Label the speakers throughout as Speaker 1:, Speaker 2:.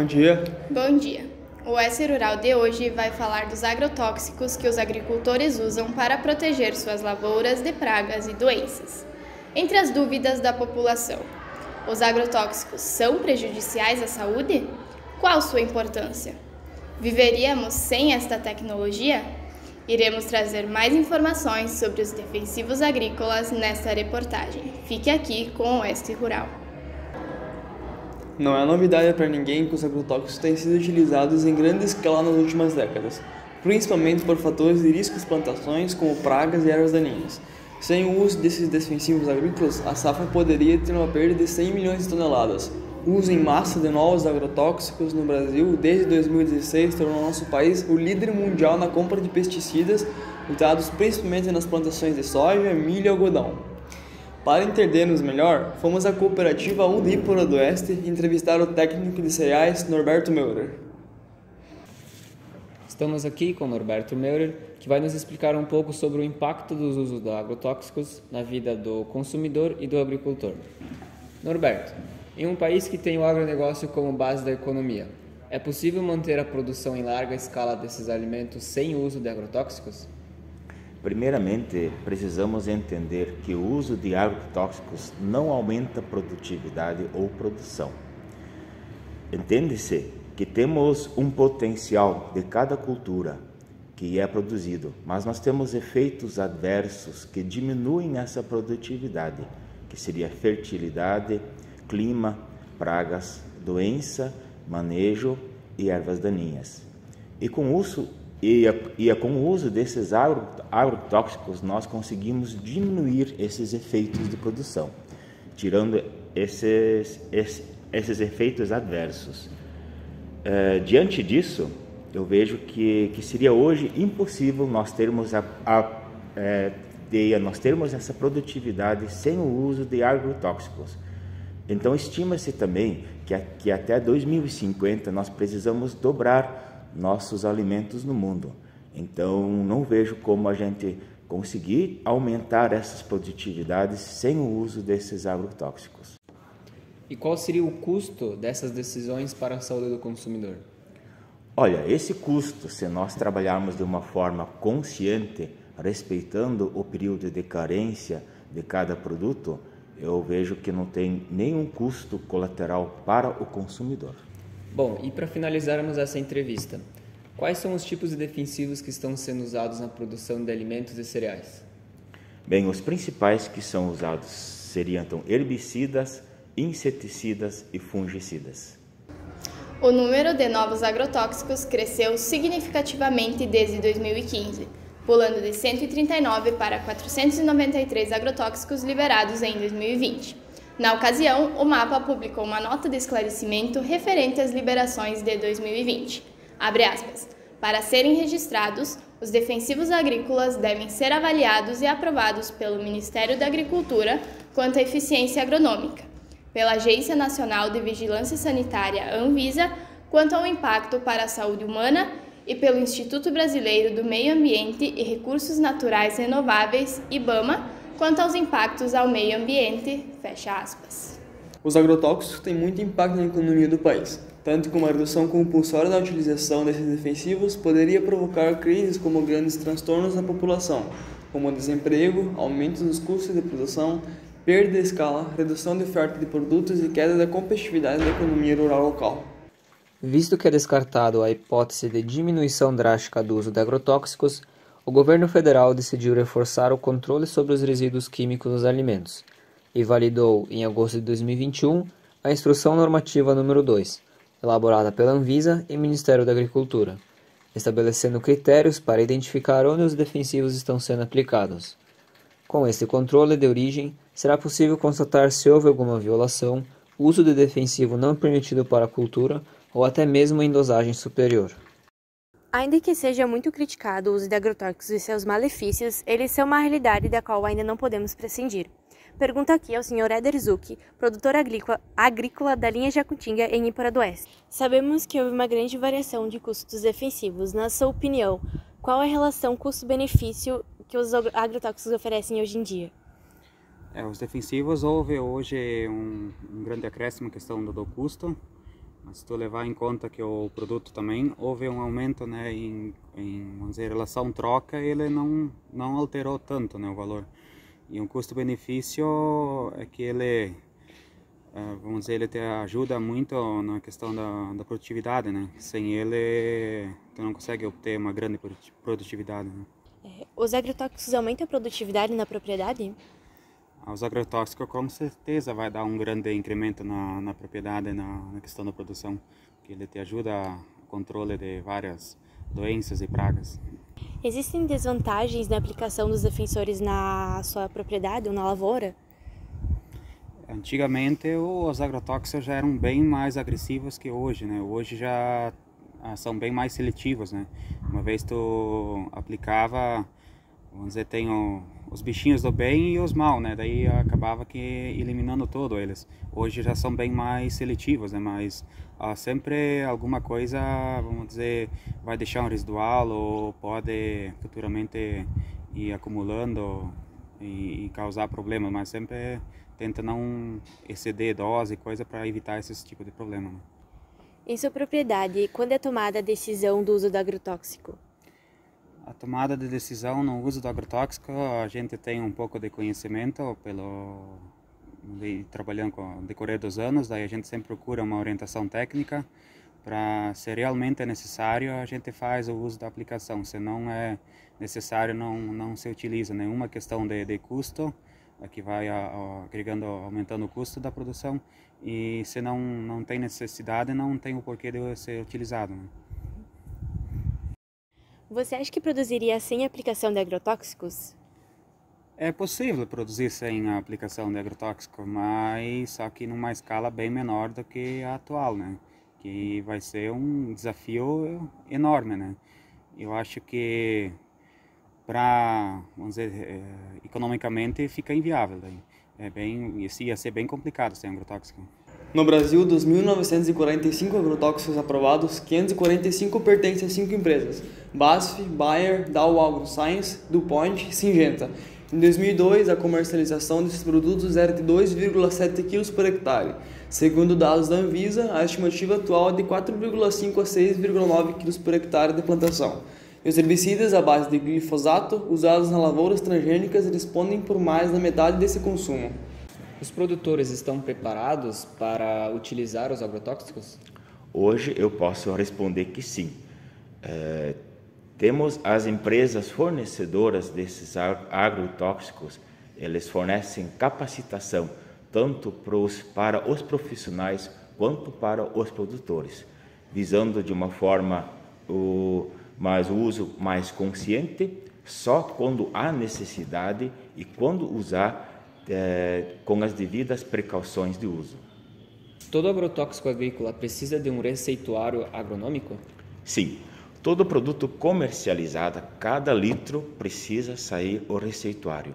Speaker 1: bom dia.
Speaker 2: Bom dia. O S Rural de hoje vai falar dos agrotóxicos que os agricultores usam para proteger suas lavouras de pragas e doenças. Entre as dúvidas da população, os agrotóxicos são prejudiciais à saúde? Qual sua importância? Viveríamos sem esta tecnologia? Iremos trazer mais informações sobre os defensivos agrícolas nesta reportagem. Fique aqui com o S Rural.
Speaker 1: Não é novidade para ninguém que os agrotóxicos têm sido utilizados em grande escala nas últimas décadas, principalmente por fatores de risco às plantações como pragas e ervas daninhas. Sem o uso desses defensivos agrícolas, a safra poderia ter uma perda de 100 milhões de toneladas. O uso em massa de novos agrotóxicos no Brasil desde 2016 tornou nosso país o líder mundial na compra de pesticidas usados principalmente nas plantações de soja, milho e algodão. Para entendermos melhor, fomos à cooperativa Unipora do Oeste entrevistar o técnico de cereais Norberto Meurer.
Speaker 3: Estamos aqui com Norberto Meurer, que vai nos explicar um pouco sobre o impacto dos usos de agrotóxicos na vida do consumidor e do agricultor. Norberto, em um país que tem o agronegócio como base da economia, é possível manter a produção em larga escala desses alimentos sem o uso de agrotóxicos?
Speaker 4: Primeiramente, precisamos entender que o uso de agrotóxicos não aumenta a produtividade ou produção. Entende-se que temos um potencial de cada cultura que é produzido, mas nós temos efeitos adversos que diminuem essa produtividade, que seria fertilidade, clima, pragas, doença, manejo e ervas daninhas. E com o uso desses agrotóxicos, nós conseguimos diminuir esses efeitos de produção, tirando esses efeitos adversos. Diante disso, eu vejo que seria hoje impossível nós termos essa produtividade sem o uso de agrotóxicos. Então, estima-se também que até 2050 nós precisamos dobrar nossos alimentos no mundo. Então, não vejo como a gente conseguir aumentar essas produtividades sem o uso desses agrotóxicos.
Speaker 3: E qual seria o custo dessas decisões para a saúde do consumidor?
Speaker 4: Olha, esse custo, se nós trabalharmos de uma forma consciente, respeitando o período de carência de cada produto, eu vejo que não tem nenhum custo colateral para o consumidor.
Speaker 3: Bom, e para finalizarmos essa entrevista, quais são os tipos de defensivos que estão sendo usados na produção de alimentos e cereais?
Speaker 4: Bem, os principais que são usados seriam então herbicidas, inseticidas e fungicidas.
Speaker 2: O número de novos agrotóxicos cresceu significativamente desde 2015, pulando de 139 para 493 agrotóxicos liberados em 2020. Na ocasião, o MAPA publicou uma nota de esclarecimento referente às liberações de 2020. Abre aspas. Para serem registrados, os defensivos agrícolas devem ser avaliados e aprovados pelo Ministério da Agricultura quanto à eficiência agronômica, pela Agência Nacional de Vigilância Sanitária, Anvisa, quanto ao impacto para a saúde humana e pelo Instituto Brasileiro do Meio Ambiente e Recursos Naturais Renováveis, IBAMA, quanto aos impactos ao meio ambiente, fecha aspas.
Speaker 1: Os agrotóxicos têm muito impacto na economia do país, tanto que uma redução compulsória da utilização desses defensivos poderia provocar crises como grandes transtornos na população, como desemprego, aumento dos custos de produção, perda de escala, redução de oferta de produtos e queda da competitividade da economia rural local.
Speaker 3: Visto que é descartado a hipótese de diminuição drástica do uso de agrotóxicos, o governo federal decidiu reforçar o controle sobre os resíduos químicos dos alimentos e validou, em agosto de 2021, a Instrução Normativa número 2, elaborada pela Anvisa e Ministério da Agricultura, estabelecendo critérios para identificar onde os defensivos estão sendo aplicados. Com este controle de origem, será possível constatar se houve alguma violação, uso de defensivo não permitido para a cultura ou até mesmo em dosagem superior.
Speaker 5: Ainda que seja muito criticado o uso de agrotóxicos e seus malefícios, eles são uma realidade da qual ainda não podemos prescindir. Pergunto aqui ao Sr. Éder Zucchi, produtor agrícola da linha Jacutinga em Unipora do Oeste. Sabemos que houve uma grande variação de custos defensivos. Na sua opinião, qual é a relação custo-benefício que os agrotóxicos oferecem hoje em dia?
Speaker 6: Os defensivos, houve hoje um grande acréscimo em questão do custo. Mas se tu levar em conta que o produto também houve um aumento, né, vamos dizer, relação troca, ele não alterou tanto, né, o valor. E um custo-benefício é que ele, vamos dizer, ele te ajuda muito na questão da produtividade, né? Sem ele, tu não consegue obter uma grande produtividade, né?
Speaker 5: Os agrotóxicos aumentam a produtividade na propriedade?
Speaker 6: Os agrotóxicos com certeza vai dar um grande incremento na propriedade, na questão da produção, que ele te ajuda no controle de várias doenças e pragas.
Speaker 5: Existem desvantagens na aplicação dos defensores na sua propriedade ou na lavoura?
Speaker 6: Antigamente os agrotóxicos já eram bem mais agressivos que hoje, né? Hoje já são bem mais seletivos, né? Uma vez tu aplicava, vamos dizer, tem os bichinhos do bem e os mal, né? Daí acabava que eliminando todos eles. Hoje já são bem mais seletivos, né? Mas sempre alguma coisa, vamos dizer, vai deixar um residual ou pode futuramente ir acumulando e causar problemas, mas sempre tenta não exceder dose e coisa para evitar esse tipo de problema, né?
Speaker 5: Em sua propriedade, quando é tomada a decisão do uso do agrotóxico?
Speaker 6: A tomada de decisão no uso do agrotóxico, a gente tem um pouco de conhecimento trabalhando com o decorrer dos anos, daí a gente sempre procura uma orientação técnica para, se realmente é necessário, a gente faz o uso da aplicação. Se não é necessário, não se utiliza. Nenhuma questão de custo, que vai agregando, aumentando o custo da produção, e se não tem necessidade, não tem o porquê de ser utilizado, né?
Speaker 5: Você acha que produziria sem aplicação de agrotóxicos?
Speaker 6: É possível produzir sem a aplicação de agrotóxico, mas só que numa escala bem menor do que a atual, né? Que vai ser um desafio enorme, né? Eu acho que vamos dizer, economicamente fica inviável daí. Ia ser bem complicado sem agrotóxico.
Speaker 1: No Brasil, dos 1.945 agrotóxicos aprovados, 545 pertencem a 5 empresas: BASF, Bayer, Dow AgroScience, DuPont e Syngenta. Em 2002, a comercialização desses produtos era de 2,7 kg por hectare. Segundo dados da Anvisa, a estimativa atual é de 4,5 a 6,9 kg por hectare de plantação. E os herbicidas à base de glifosato, usados nas lavouras transgênicas, respondem por mais da metade desse consumo.
Speaker 3: Os produtores estão preparados para utilizar os agrotóxicos?
Speaker 4: Hoje eu posso responder que sim. Temos as empresas fornecedoras desses agrotóxicos, eles fornecem capacitação tanto para os profissionais quanto para os produtores, visando de uma forma o uso mais consciente, só quando há necessidade e quando usar com as devidas precauções de uso.
Speaker 3: Todo agrotóxico agrícola precisa de um receituário agronômico?
Speaker 4: Sim. Todo produto comercializado, cada litro precisa sair o receituário.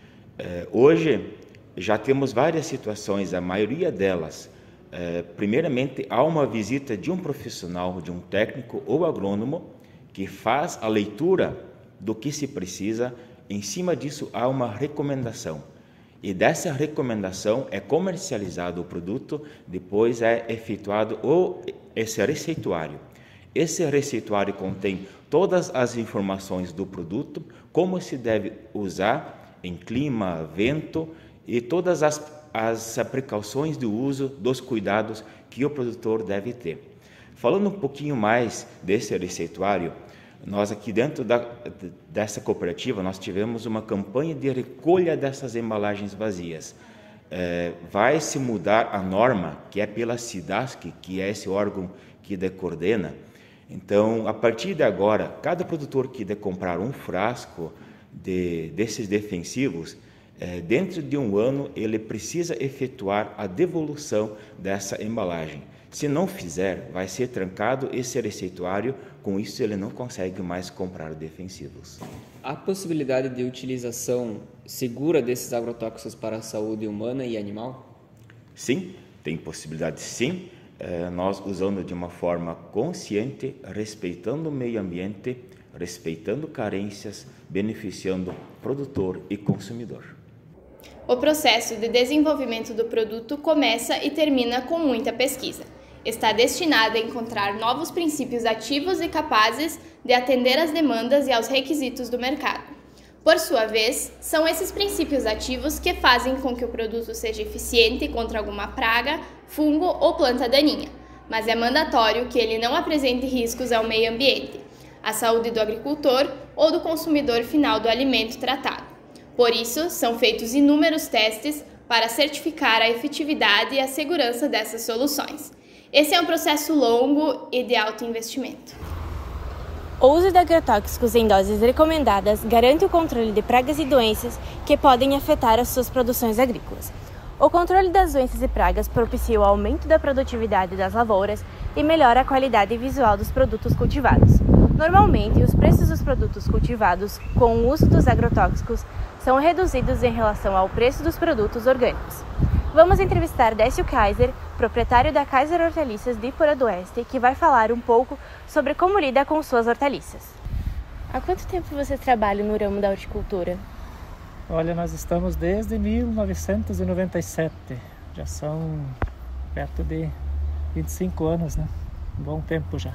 Speaker 4: Hoje já temos várias situações, a maioria delas, primeiramente há uma visita de um profissional, de um técnico ou agrônomo que faz a leitura do que se precisa, em cima disso há uma recomendação. E dessa recomendação é comercializado o produto, depois é efetuado esse receituário. Esse receituário contém todas as informações do produto, como se deve usar em clima, vento e todas as precauções de uso, dos cuidados que o produtor deve ter. Falando um pouquinho mais desse receituário, nós aqui dentro dessa cooperativa, nós tivemos uma campanha de recolha dessas embalagens vazias. Vai se mudar a norma, que é pela SIDASC, que é esse órgão que coordena. Então, a partir de agora, cada produtor que comprar um frasco desses defensivos, dentro de um ano, ele precisa efetuar a devolução dessa embalagem. Se não fizer, vai ser trancado esse receituário, com isso ele não consegue mais comprar defensivos.
Speaker 3: Há possibilidade de utilização segura desses agrotóxicos para a saúde humana e animal?
Speaker 4: Sim, tem possibilidade sim. Nós usando de uma forma consciente, respeitando o meio ambiente, respeitando carências, beneficiando produtor e consumidor.
Speaker 2: O processo de desenvolvimento do produto começa e termina com muita pesquisa. está destinada a encontrar novos princípios ativos e capazes de atender às demandas e aos requisitos do mercado. Por sua vez, são esses princípios ativos que fazem com que o produto seja eficiente contra alguma praga, fungo ou planta daninha, mas é mandatório que ele não apresente riscos ao meio ambiente, à saúde do agricultor ou do consumidor final do alimento tratado. Por isso, são feitos inúmeros testes para certificar a efetividade e a segurança dessas soluções. Esse é um processo longo e de alto investimento.
Speaker 5: O uso de agrotóxicos em doses recomendadas garante o controle de pragas e doenças que podem afetar as suas produções agrícolas. O controle das doenças e pragas propicia o aumento da produtividade das lavouras e melhora a qualidade visual dos produtos cultivados. Normalmente, os preços dos produtos cultivados com o uso dos agrotóxicos são reduzidos em relação ao preço dos produtos orgânicos. Vamos entrevistar Décio Kaiser, proprietário da Kaiser Hortaliças de Iporã do Oeste, que vai falar um pouco sobre como lida com suas hortaliças. Há quanto tempo você trabalha no ramo da horticultura?
Speaker 7: Olha, nós estamos desde 1997, já são perto de 25 anos, né? Um bom tempo já.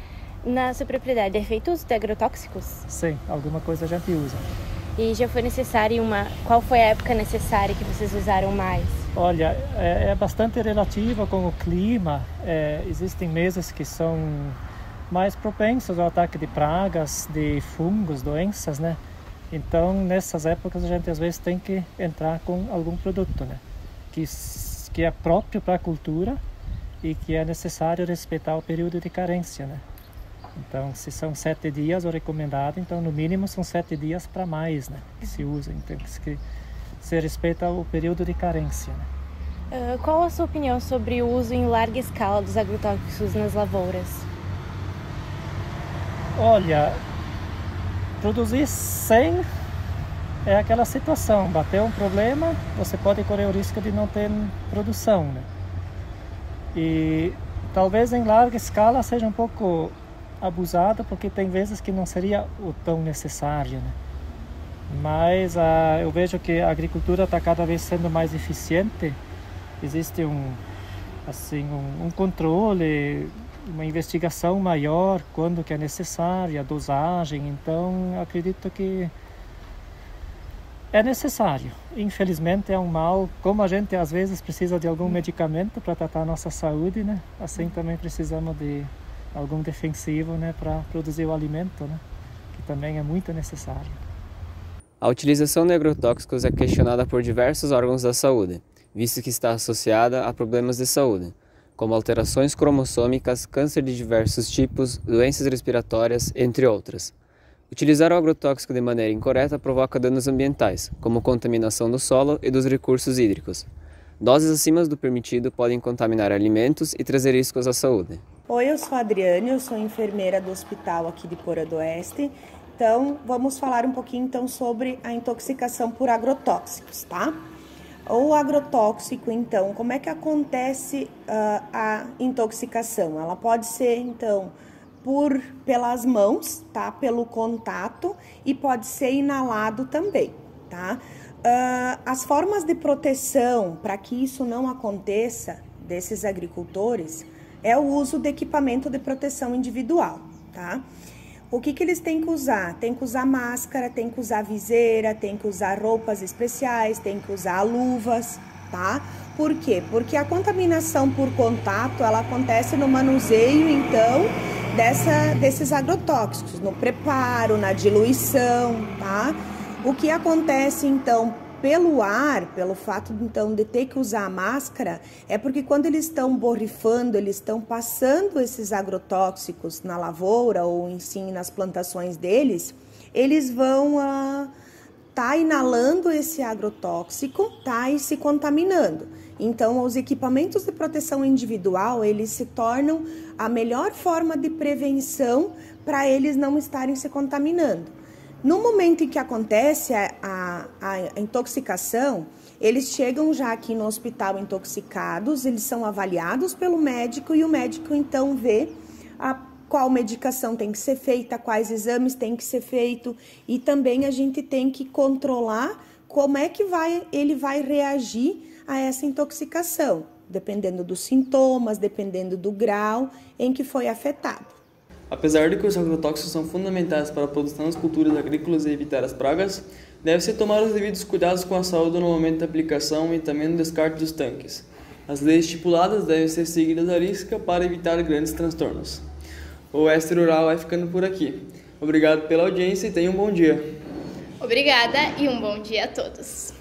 Speaker 5: Na sua propriedade é feito uso de agrotóxicos?
Speaker 7: Sim, alguma coisa a gente usa.
Speaker 5: E já foi necessário Qual foi a época necessária que vocês usaram mais?
Speaker 7: Olha, é bastante relativa com o clima. Existem meses que são mais propensos ao ataque de pragas, de fungos, doenças, né? Então, nessas épocas, a gente às vezes tem que entrar com algum produto, né? Que é próprio para a cultura e que é necessário respeitar o período de carência, né? Então, se são 7 dias o recomendado, então no mínimo são 7 dias para mais, né? Que se usa, então que se respeita o período de carência, né?
Speaker 5: Qual a sua opinião sobre o uso em larga escala dos agrotóxicos nas lavouras?
Speaker 7: Olha, produzir sem é aquela situação, bateu um problema, você pode correr o risco de não ter produção, né? E talvez em larga escala seja um pouco abusado, porque tem vezes que não seria o tão necessário, né? Mas eu vejo que a agricultura está cada vez sendo mais eficiente. Existe um controle, uma investigação maior quando que é necessária, a dosagem. Então acredito que é necessário. Infelizmente é um mal, como a gente às vezes precisa de algum medicamento para tratar a nossa saúde, né? Assim também precisamos de algum defensivo, né, para produzir o alimento, né, que também é muito necessário.
Speaker 3: A utilização de agrotóxicos é questionada por diversos órgãos da saúde, visto que está associada a problemas de saúde, como alterações cromossômicas, câncer de diversos tipos, doenças respiratórias, entre outras. Utilizar o agrotóxico de maneira incorreta provoca danos ambientais, como contaminação do solo e dos recursos hídricos. Doses acima do permitido podem contaminar alimentos e trazer riscos à saúde.
Speaker 8: Oi, eu sou a Adriane, eu sou enfermeira do hospital aqui de Iporã do Oeste. Então, vamos falar um pouquinho então sobre a intoxicação por agrotóxicos, tá? O agrotóxico, então, como é que acontece a intoxicação? Ela pode ser, então, pelas mãos, tá? Pelo contato, e pode ser inalado também, tá? As formas de proteção para que isso não aconteça desses agricultores é o uso de equipamento de proteção individual, tá? O que eles têm que usar? Tem que usar máscara, tem que usar viseira, tem que usar roupas especiais, tem que usar luvas, tá? Por quê? Porque a contaminação por contato, ela acontece no manuseio, então, desses agrotóxicos, no preparo, na diluição, tá? O que acontece, então, pelo ar, pelo fato, então, de ter que usar a máscara, é porque quando eles estão borrifando, eles estão passando esses agrotóxicos na lavoura ou, sim, nas plantações deles, eles vão tá inalando esse agrotóxico, tá, e se contaminando. Então, os equipamentos de proteção individual, eles se tornam a melhor forma de prevenção para eles não estarem se contaminando. No momento em que acontece a intoxicação, eles chegam já aqui no hospital intoxicados, eles são avaliados pelo médico e o médico então vê qual medicação tem que ser feita, quais exames tem que ser feito, e também a gente tem que controlar como é que ele vai reagir a essa intoxicação, dependendo dos sintomas, dependendo do grau em que foi afetado.
Speaker 1: Apesar de que os agrotóxicos são fundamentais para a produção das culturas agrícolas e evitar as pragas, deve-se tomar os devidos cuidados com a saúde no momento da aplicação e também no descarte dos tanques. As leis estipuladas devem ser seguidas à risca para evitar grandes transtornos. O Oeste Rural vai ficando por aqui. Obrigado pela audiência e tenha um bom dia.
Speaker 2: Obrigada e um bom dia a todos.